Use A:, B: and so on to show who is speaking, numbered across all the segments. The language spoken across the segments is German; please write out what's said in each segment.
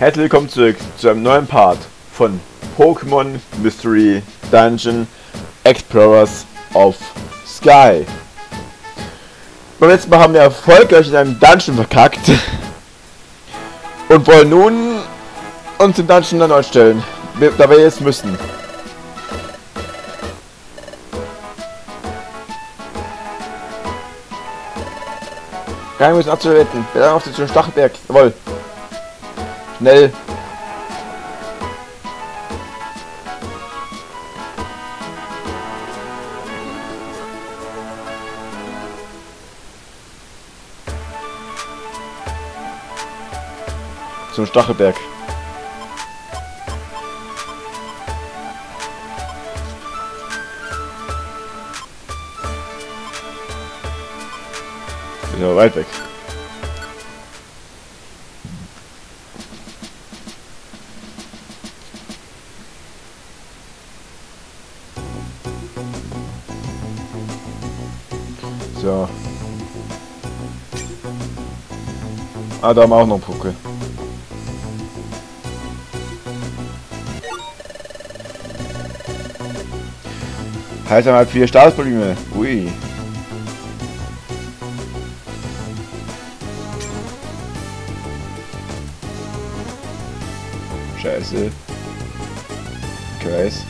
A: Herzlich willkommen zurück zu einem neuen Part von Pokémon Mystery Dungeon Explorers of Sky. Beim letzten Mal haben wir erfolgreich in einem Dungeon verkackt und wollen nun uns im Dungeon erneut stellen, da wir jetzt müssen. Wir müssen abzuretten. Wir sind auf den Stachelberg. Jawohl. Schnell. Zum Stachelberg. Ist aber weit weg. So. Ah, da haben wir auch noch einen Puckel. Heißt einmal 4 Staatsprobleme. Ui. Scheiße. Kreis.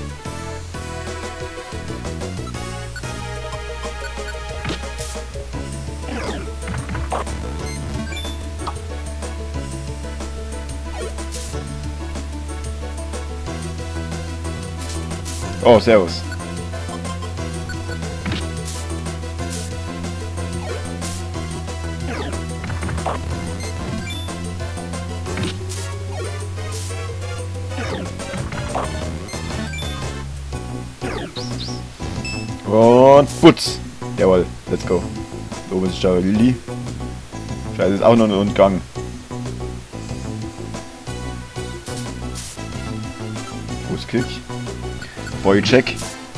A: Oh, servus. Und putz! Jawohl, let's go. Da oben ist der Lilly. Scheiße, ist auch noch ein Gang. Fußkick. Boycheck.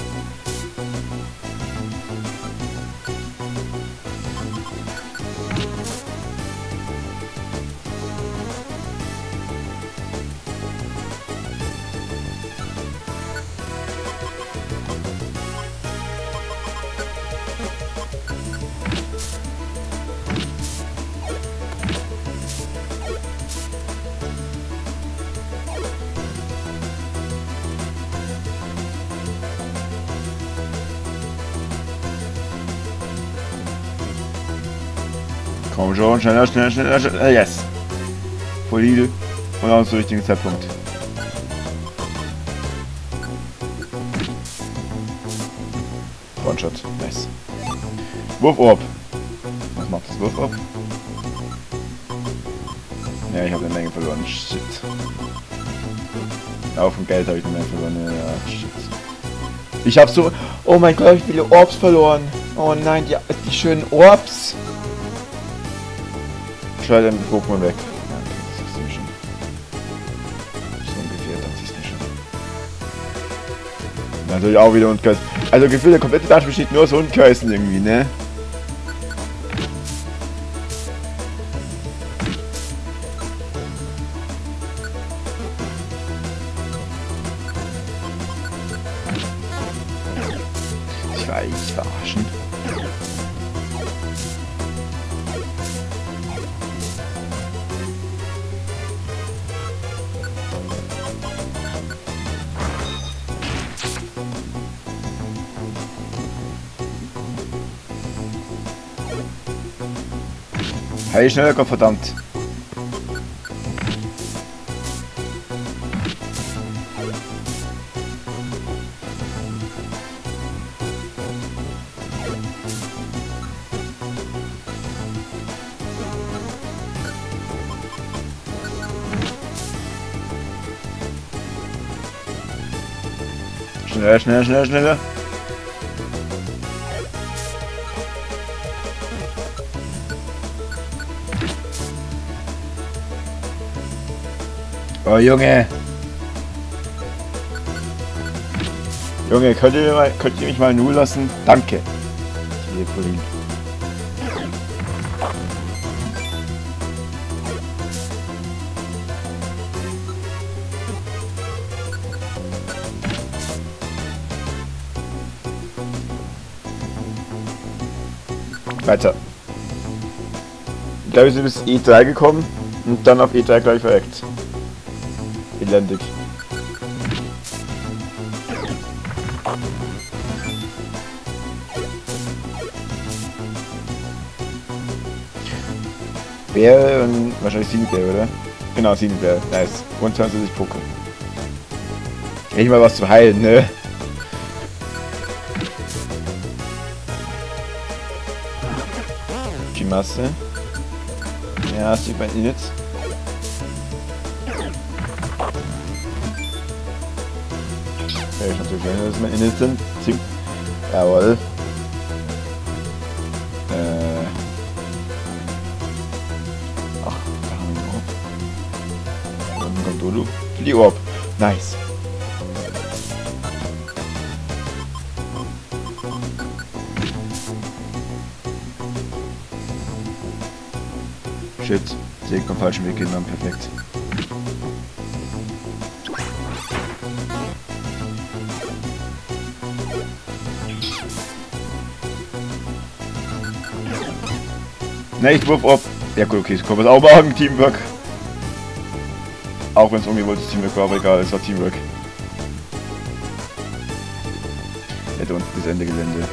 A: Komm schon, schneller, schneller, schneller, schneller. Yes. Voll Heal. Und auch zum richtigen Zeitpunkt. One-Shot. Nice. Wurf-Orb. Was macht das Wurf-Orb? Ja, ich habe eine Menge verloren. Shit. Auch vom Geld habe ich eine Menge verloren. Ja, shit. Ich habe so... Oh mein Gott, ich habe viele Orbs verloren. Oh nein, die schönen Orbs. Schleudern den Pokémon weg. Ja, okay, das siehst du mir schon. So ungefähr, das siehst du mir schon. Natürlich auch wieder Unkreis. Also gefühlt der komplette Dungeon besteht nur aus Unkreisen irgendwie, ne? Ich war eigentlich verarschen. Hey, schneller, Gott verdammt. Schneller, schneller, schneller, schneller. Oh Junge! Junge, könnt ihr mich mal in Ruhe lassen? Danke. Hier, Pauline. Weiter. Ich glaube, wir sind bis E3 gekommen und dann auf E3 gleich verreckt. Elendig. Bär und wahrscheinlich Siebenbär, oder? Genau, Siebenbär. Nice. Und 20 Poké. Nicht mal was zu heilen, ne? Die Masse. Ja, sieht man ihn jetzt. Ja, ich natürlich gerne, dass man ihn jetzt sind. Jawohl. Ach, da haben wir ihn auch. Dann kommt Dolo. Fliorb. Nice. Shit, Segen am falschen Weg genommen, perfekt. Ne, ich wurf ab. Ja gut, okay, ich komme es auch machen, Teamwork. Auch wenn es ungewolltes Teamwork war, aber egal, es war Teamwork. Hätte uns bis Ende Gelände.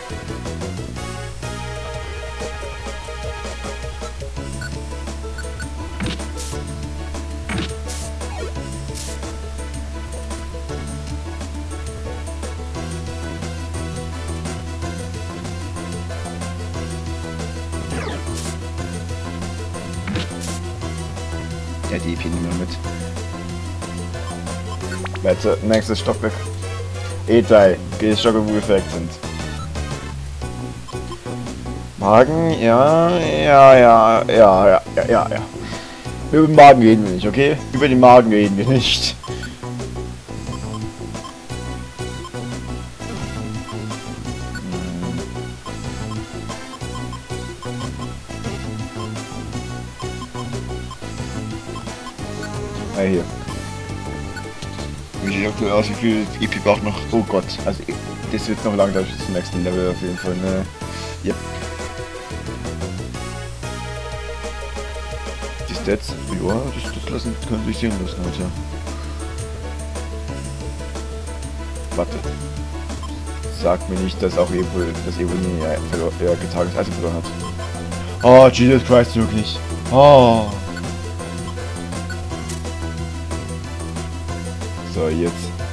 A: Ja, die EP nehmen wir mit. Weiter, nächstes Stockwerk. E3, Stockwerk, wo wir verreckt sind. Magen, ja. Über den Magen reden wir nicht, okay? Über den Magen reden wir nicht. Ah, hier. Wie sieht aktuell aus? Wie viel EP braucht noch? Oh Gott, also das wird noch lang, das ist zum nächsten Level auf jeden Fall, ne? Yep. Die Stats, ja, das können sich sehen lassen, Alter. Warte. Sag mir nicht, dass auch das Evonie getagetes Eisen verloren hat. Oh, Jesus Christ, wirklich. Oh. So, jetzt.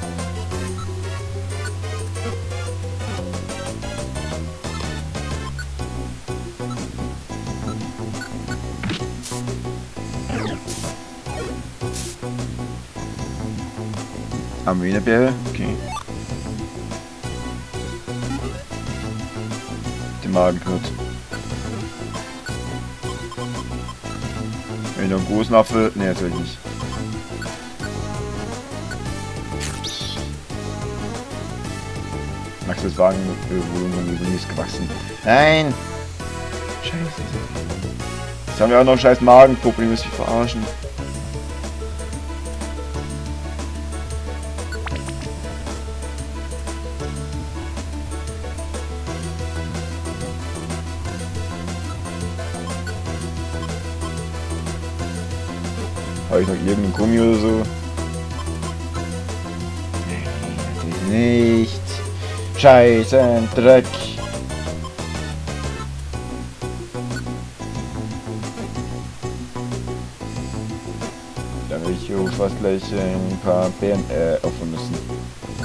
A: Haben wir eine Bäre? Okay. Den Magen knurrt. Wenn ich noch einen großen Apfel. Ne, natürlich nicht. Max, das Wagenvolumen ist gewachsen. Nein! Scheiße. Jetzt haben wir auch noch ein scheiß Magenproblem, müssen wir verarschen. Habe ich noch irgendeinen Gummi oder so? Nee, natürlich nicht. Scheiße, Dreck. Dann will ich hier fast gleich ein paar Beeren opfern müssen.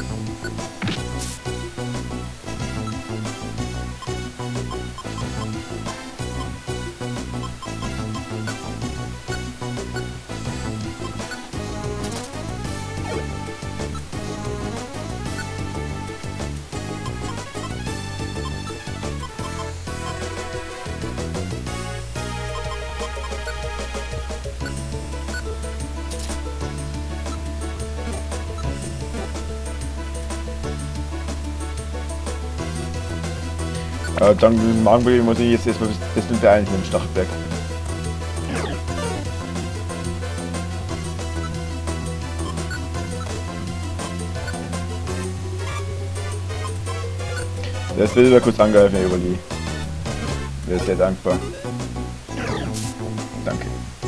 A: Dann mit dem Magenproblem muss ich jetzt erstmal bis zum beeilen mit dem Stachelberg. Das will wieder kurz angreifen, Herr Überli. Wäre sehr dankbar. Danke.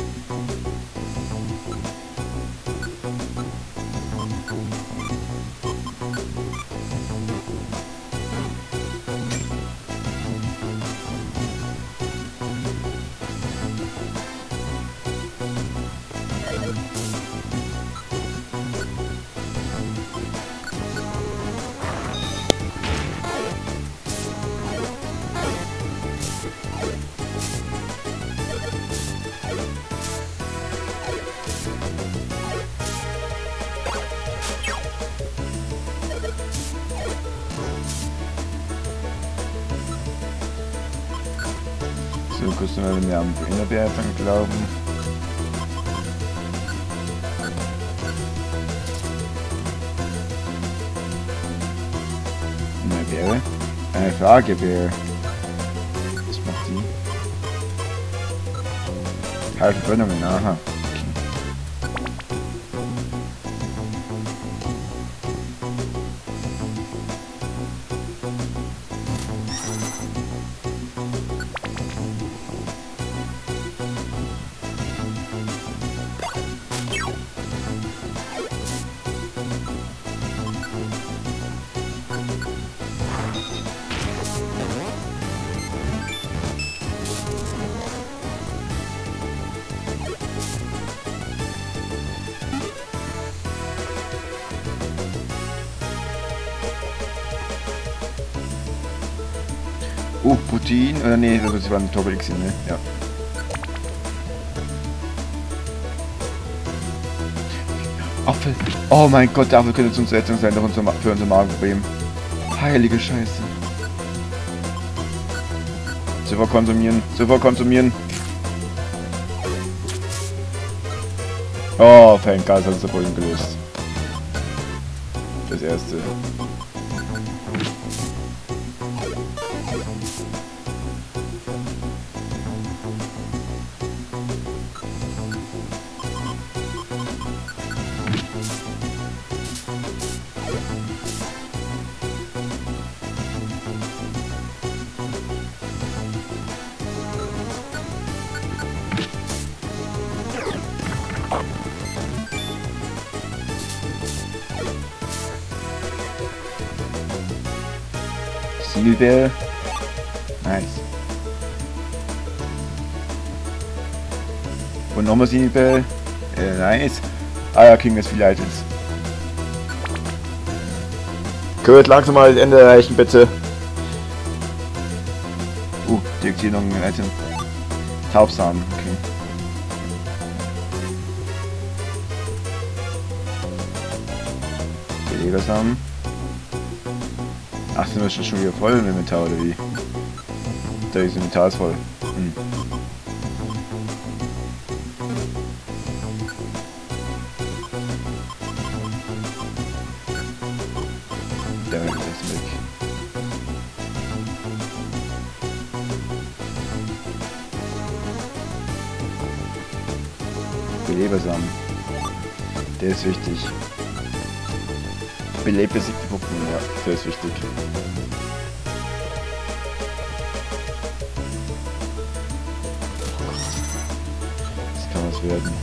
A: So, kurz mal, wenn wir am Innerbär glauben. Innerbäre? Eine Frage wäre. Was macht die? Verbrennungen, aha. Putin, oder nee, das war ein Doppel X, ne? Ja. Apfel. Oh mein Gott, der Apfel könnte zur Rettung sein für unser Magenproblem. Heilige Scheiße. Sofort konsumieren, sofort konsumieren. Oh, Fangas hat das Problem gelöst. Das erste. Silber. Nice. Und nochmal Silber. Nice. Ah ja, kriegen wir es vielleicht jetzt. Gut, langsam mal das Ende erreichen, bitte. Direkt hier noch ein Item. Taubsamen, okay. Belegersamen. Ach, sind wir schon wieder voll im Inventar, oder wie? Das Inventar ist voll. Hm. Der ist weg. Belebersamen. Der ist wichtig. Belebt besiegt die Pokémon, ja, der ist wichtig. Das kann was werden.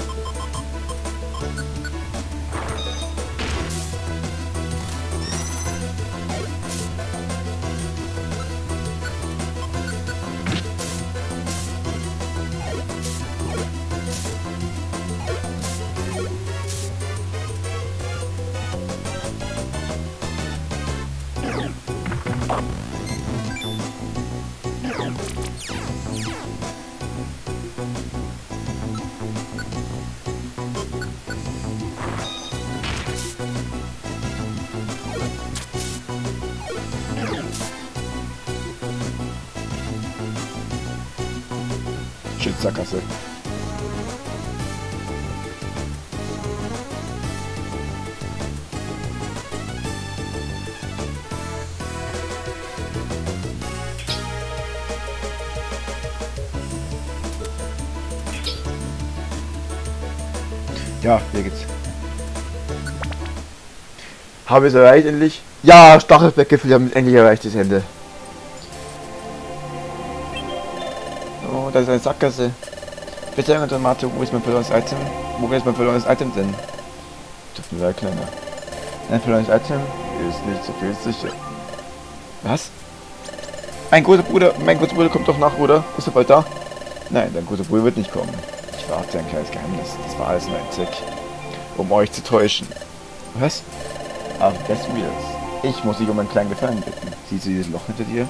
A: Shit, Sackgasse. Ja, hier geht's. Haben wir es erreicht endlich? Ja, Stachelbeckgipfel haben wir endlich erreicht, das Ende. da ist eine Sackgasse. Bitte, Mathe, wo ist mein verlorenes Item? Wo ist mein verlorenes Item denn? Tut mir leid, Kleiner. Ein verlorenes Item ist nicht so viel sicher. Was? Mein großer Bruder kommt doch nach, oder? Ist er bald da? Nein, dein großer Bruder wird nicht kommen. Ich warte, ein kleines Geheimnis. Das war alles nur ein Trick, um euch zu täuschen. Was? Ach, das wir's. Ich muss dich um einen kleinen Gefallen bitten. Siehst du dieses Loch hinter dir?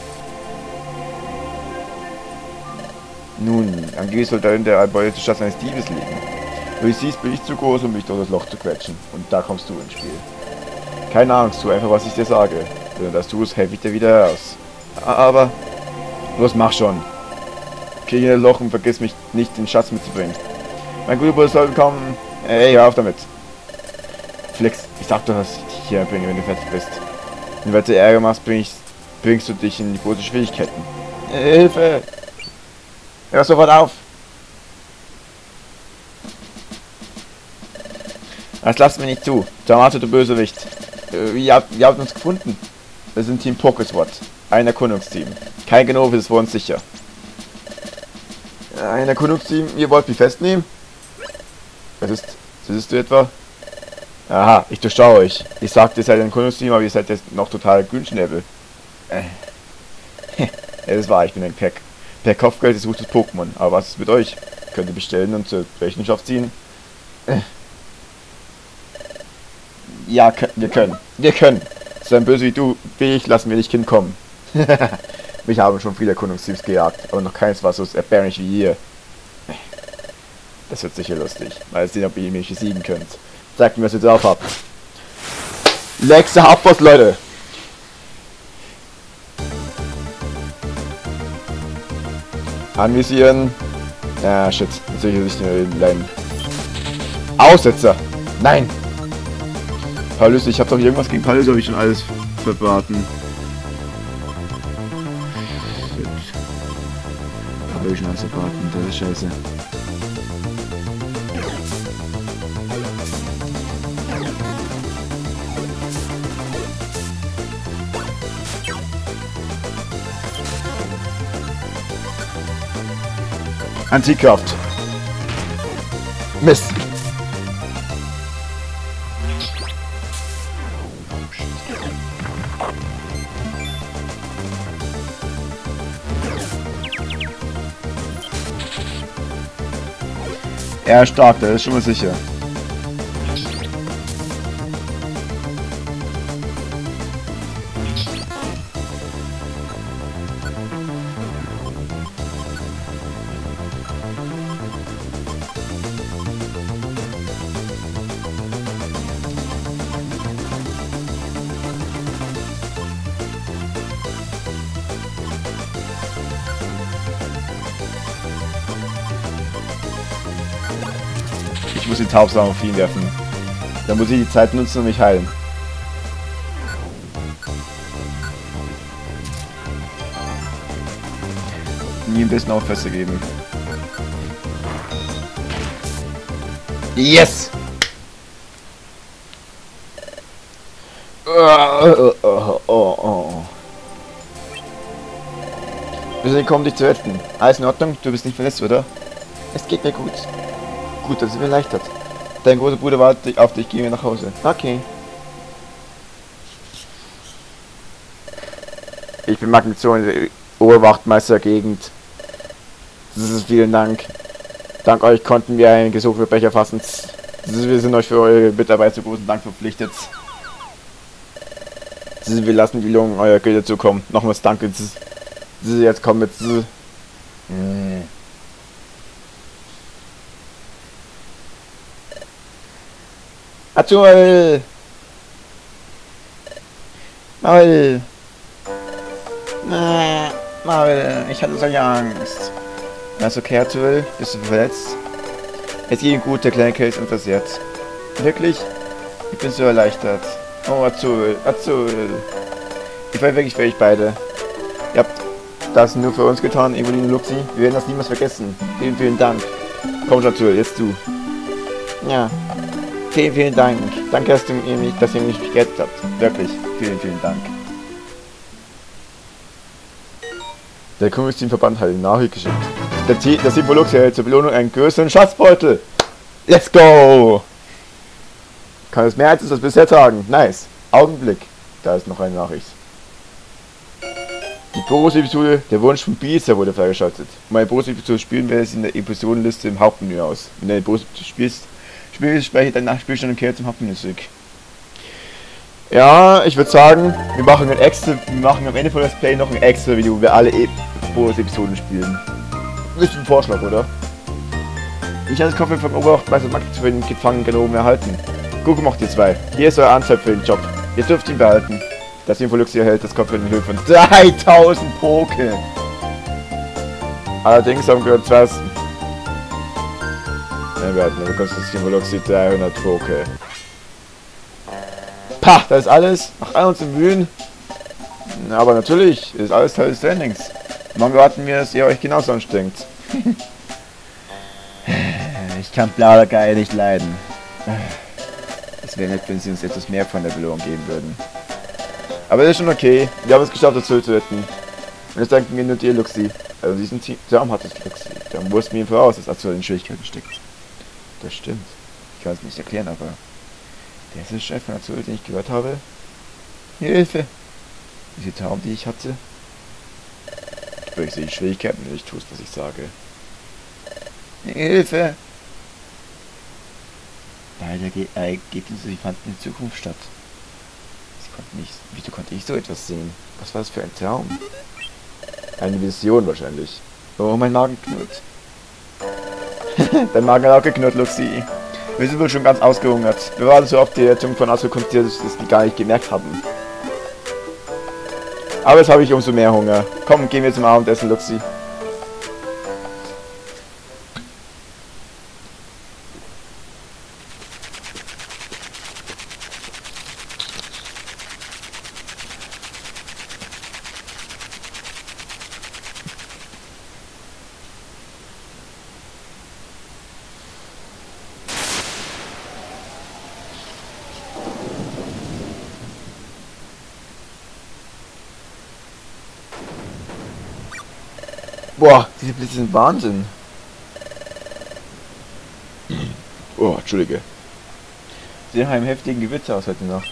A: Nun, angeblich soll da in der albanische Stadt eines Diebes liegen. Wie du siehst, bin ich zu groß, um mich durch das Loch zu quetschen. Und da kommst du ins Spiel. Keine Angst, tu einfach, was ich dir sage. Wenn du das tust, helfe ich dir wieder heraus. Aber... los, mach schon. Kriege in das Loch und vergiss mich nicht, den Schatz mitzubringen. Mein guter Bruder soll kommen. Ey, hör auf damit. Flex, ich sag doch, dass ich dich hier bringe, wenn du fertig bist. Und wenn du Ärger machst, bringst du dich in die großen Schwierigkeiten. Hilfe! Hör sofort auf! Das lasst mir nicht zu. Tamato, du Bösewicht. Ihr habt uns gefunden. Wir sind Team Pokéswat. Ein Erkundungsteam. Kein Genove ist vor uns sicher. Ein Erkundungsteam, ihr wollt mich festnehmen? Was ist du etwa? Aha, ich durchschaue euch. Ich sagte, ihr seid ein Erkundungsteam, aber ihr seid jetzt noch total Grünschnäbel. Ja, das war ich, bin ein Pack. Per Kopfgeld gesuchtes Pokémon. Aber was ist mit euch? Könnt ihr bestellen und zur Rechenschaft ziehen? Ja, wir können. So ein Böse wie ich, lassen wir nicht hinkommen. Mich haben schon viele Erkundungsteams gejagt, aber noch keins war so erbärmlich wie ihr. Das wird sicher lustig. Mal sehen, ob ihr mich besiegen könnt. Zeigt mir, was ihr drauf habt. Lexa Hauptboss, Leute! Anvisieren. Ah, shit. Jetzt soll ich nicht leiden. Aussetzer! Nein! Palüsse, ich hab doch irgendwas gegen Palüsse, habe ich schon alles verbraten. Habe ich schon alles verbraten, das ist scheiße. Antikraft. Mist. Er ist stark, das ist schon mal sicher. Ich muss den Taubsam auf ihn werfen. Dann muss ich die Zeit nutzen und mich heilen. Nie ein bisschen Aufpässe geben. Yes! Wir sind gekommen, dich zu retten. Alles in Ordnung? Du bist nicht verletzt, oder? Es geht mir gut. Gut, dass es mir erleichtert. Dein großer Bruder wartet auf dich, gehen wir nach Hause. Okay. Ich bin Magnetron, Oberwachtmeister der Gegend. Vielen Dank. Dank euch konnten wir einen gesuchten Verbrecher fassen. Wir sind euch für eure Mitarbeit zu großen Dank verpflichtet. Wir lassen die Lungen eurer Güte zukommen. Nochmals danke. Jetzt kommen mit. Atul! Maul! Maul, ich hatte solche Angst. Alles okay, Atul? Bist du verletzt? Es geht ihm gut, der kleine Kerl ist unversehrt. Wirklich? Ich bin so erleichtert. Oh, Atul, Atul! Ich war wirklich für euch beide. Ihr habt das nur für uns getan, Evelyn und Luxi. Wir werden das niemals vergessen. Vielen, vielen Dank. Komm, Atul, jetzt du. Ja. Vielen, vielen Dank. Danke, dass ihr mich gerettet habt. Wirklich. Vielen, vielen Dank. Der Kommunistverband hat eine Nachricht geschickt. Der Simbolux erhält zur Belohnung einen größeren Schatzbeutel. Let's go! Kann es mehr als das bisher tragen? Nice. Augenblick. Da ist noch eine Nachricht. Die Bonus-Episode Der Wunsch von Bisa wurde freigeschaltet. Um eine Bonus-Episode zu spielen, wähle sie in der Episodenliste im Hauptmenü aus. Wenn du eine Bonus-Episode spielst, speichert dein Nachspielstand und kehrt zum Hauptmenü zurück. Ja, ich würde sagen, wir machen am Ende von Let's Play noch ein extra Video, wo wir alle Bonus-Episoden spielen. Das ist ein Vorschlag, oder? Ich habe das Kopf vom Oberwachtmeister Max für den Gefangenen oben erhalten. Google macht ihr 2. Hier ist euer Anzahl für den Job. Ihr dürft ihn behalten. Das Infolux erhält das Kopf in Höhe von 3000 Poke. Allerdings haben wir zuerst. Ja, wir hatten, du bekommst das Infolux 300 Poke. Pah, das ist alles. Nach all unseren Mühen. Aber natürlich ist alles Teil des Trainings. Morgen warten wir, dass ihr euch genauso anstrengt. Ich kann Plaudergeier nicht leiden. Es wäre nett, wenn sie uns etwas mehr von der Belohnung geben würden. Aber das ist schon okay. Wir haben es geschafft, das Ziel zu retten. Und jetzt danken wir nur dir, Luxi. Also diesen Traum hat es Luxi. Dann wussten wir ihm voraus, dass Azul in Schwierigkeiten steckt. Das stimmt. Ich kann es nicht erklären, aber... Der ist der Chef von Azul, den ich gehört habe. Hilfe! Diese Traum, die ich hatte. Ich sehe Schwierigkeiten, wenn ich tue, was ich sage. Hilfe! Leider Ergebnisse, die fanden in Zukunft statt. Wieso konnte ich so etwas sehen? Was war das für ein Traum? Eine Vision wahrscheinlich. Oh, mein Magen knurrt. Dein Magen hat auch geknurrt, Luxi. Wir sind wohl schon ganz ausgehungert. Wir waren so oft die Rettung von Azul konzentriert, dass wir gar nicht gemerkt haben. Aber jetzt habe ich umso mehr Hunger. Komm, gehen wir zum Abendessen, Luxi. Boah, diese Blitze sind Wahnsinn. Oh, Entschuldige. Sie haben einen heftigen Gewitter aus heute Nacht.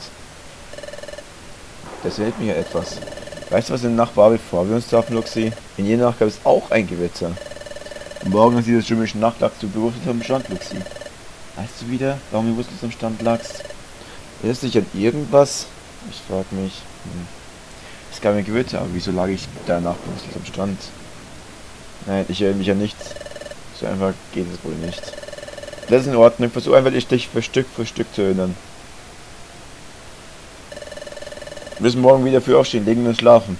A: Das hält mir ja etwas. Weißt du, was in der Nacht war, bevor wir uns trafen, Luxi? In jener Nacht gab es auch ein Gewitter. Und morgen ist dieses stürmische Nacht lagst du bewusstlos am Strand, Luxi. Weißt du wieder, warum du bewusstlos am Strand lagst? Erinnerst du dich an irgendwas? Ich frag mich. Es gab ein Gewitter, aber wieso lag ich danach bewusstlos am Strand? Nein, ich erinnere mich an nichts. So einfach geht es wohl nicht. Das ist in Ordnung. Versuche einfach, dich für Stück zu erinnern. Wir müssen morgen wieder früh aufstehen, legen und schlafen.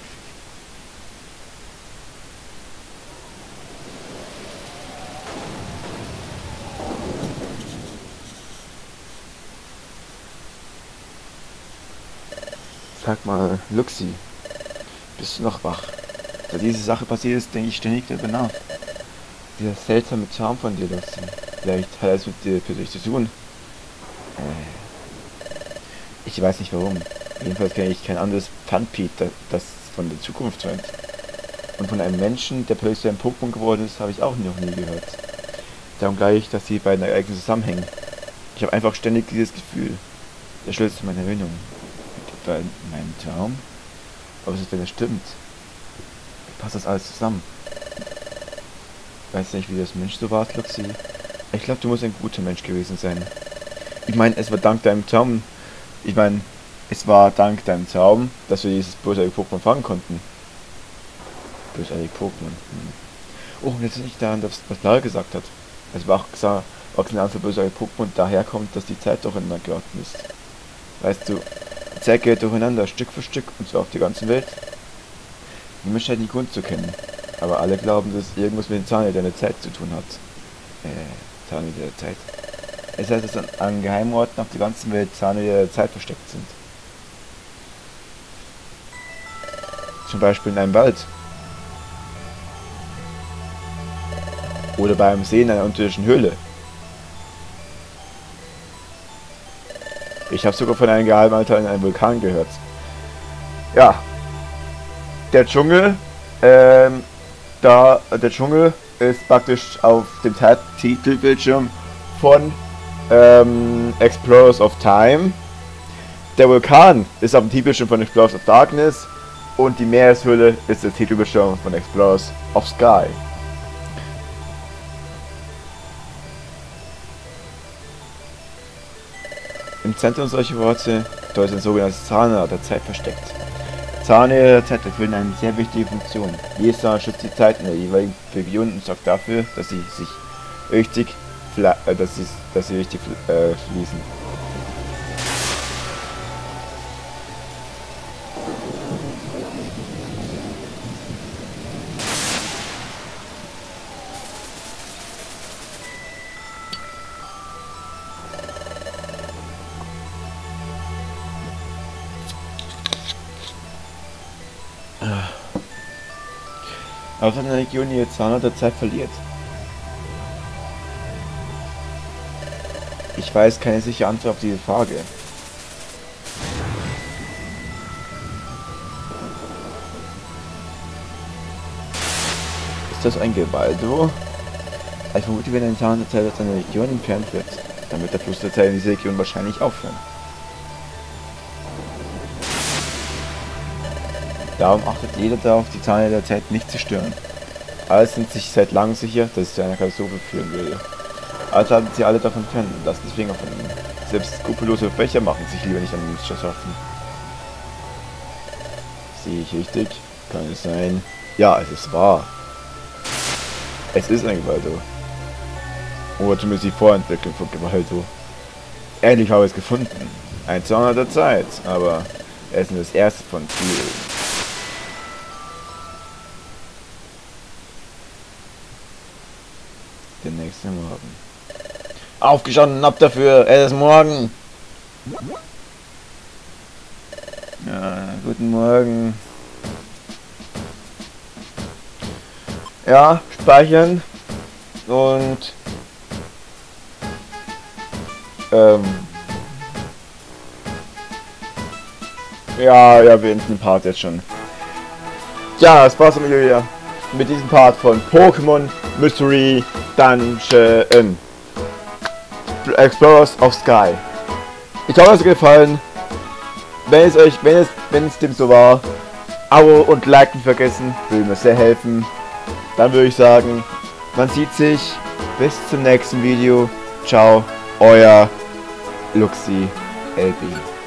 A: Sag mal, Luxi, bist du noch wach? Da diese Sache passiert ist, denke ich ständig darüber nach. Dieser seltsame Charme von dir, Luxi. Vielleicht hat er es mit dir persönlich zu tun. Ich weiß nicht warum. Jedenfalls kenne ich kein anderes Funpeat, das von der Zukunft träumt. Und von einem Menschen, der plötzlich ein Pokémon geworden ist, habe ich auch noch nie gehört. Darum gleich, dass die beiden Ereignisse zusammenhängen. Ich habe einfach ständig dieses Gefühl. Der Schlüssel zu meiner Erinnerung. Etwa in meinem Traum? Aber was ist, wenn das stimmt? Passt das alles zusammen? Weißt du nicht, wie das Mensch so war, Luxi? Ich glaube, du musst ein guter Mensch gewesen sein. Ich meine, es war dank deinem Traum, dass wir dieses bösartige Pokémon fangen konnten. Bösartige Pokémon. Oh, und jetzt nicht daran, was Lara gesagt hat. Es war auch genannt für bösartige Pokémon daher kommt, dass die Zeit durcheinander geraten ist. Weißt du, die Zeit geht durcheinander, Stück für Stück, und zwar auf der ganzen Welt. Die Menschheit scheint den Grund zu kennen, aber alle glauben, dass es irgendwas mit dem Zahnrädern der Zeit zu tun hat. Zahnräder der Zeit. Es heißt, dass an geheimen Orten auf der ganzen Welt Zahnräder der Zeit versteckt sind. Zum Beispiel in einem Wald. Oder beim Sehen einer unterirdischen Höhle. Ich habe sogar von einem geheimen Altar in einem Vulkan gehört. Ja. Der Dschungel Da der Dschungel ist praktisch auf dem Titelbildschirm von Explorers of Time. Der Vulkan ist auf dem Titelbildschirm von Explorers of Darkness und die Meereshöhle ist der Titelbildschirm von Explorers of Sky. Im Zentrum solcher Worte dort ist ein sogenanntes Zahnrad der Zeit versteckt. Zahnräder der Zeit erfüllen eine sehr wichtige Funktion. Jedes Zahnrad schützt die Zeit in der jeweiligen Region und sorgt dafür, dass sie sich richtig schließen. Aus einer Region, die ihr Zahnrad der Zeit verliert. Ich weiß keine sichere Antwort auf diese Frage. Ist das ein Gewaldo? Ich vermute, wenn ein Zahnrad der Zeit aus einer Region entfernt wird, dann wird der Fluss der Zeit in dieser Region wahrscheinlich aufhören. Darum achtet jeder darauf, die Zahnräder der Zeit nicht zu stören. Alle sind sich seit langem sicher, dass es zu einer Katastrophe führen würde. Also halten sie alle davon fern und lassen die Finger von ihnen. Selbst skrupellose Verbrecher machen sich lieber nicht an den Wissenschaften. Sehe ich richtig? Kann es sein? Ja, es ist wahr. Es ist ein Gewaldo. Oder zumindest die Vorentwicklung von Gewaldo. Endlich habe ich es gefunden. Ein Zahnrad der Zeit, aber er ist nur das erste von vielen. Der nächste Morgen. Aufgestanden, ab dafür, es ist morgen. Ja, guten Morgen. Ja, speichern. Und ja, wir beenden den Part jetzt schon. Ja, das war's mit diesem Part von Pokémon Mystery Dungeon Explorers of Sky. Ich hoffe, es hat gefallen. Wenn es dem so war, Abo und Like nicht vergessen, würde mir sehr helfen. Dann würde ich sagen, man sieht sich. Bis zum nächsten Video. Ciao, euer Luxi LB.